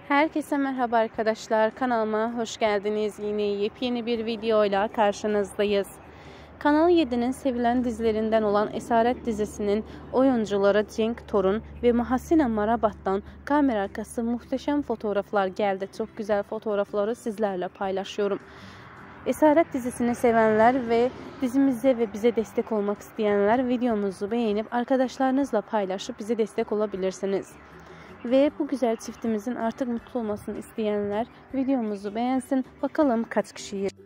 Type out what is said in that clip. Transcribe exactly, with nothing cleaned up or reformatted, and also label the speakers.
Speaker 1: Herkese merhaba arkadaşlar, kanalıma hoş geldiniz. Yine yepyeni bir videoyla karşınızdayız. Kanal yedi'nin sevilen dizilerinden olan Esaret dizisinin oyuncuları Cenk Torun ve Muhasine Marabat'tan kamera arkası muhteşem fotoğraflar geldi. Çok güzel fotoğrafları sizlerle paylaşıyorum. Esaret dizisini sevenler ve dizimize ve bize destek olmak isteyenler videomuzu beğenip arkadaşlarınızla paylaşıp bize destek olabilirsiniz. Ve bu güzel çiftimizin artık mutlu olmasını isteyenler videomuzu beğensin. Bakalım kaç kişiyi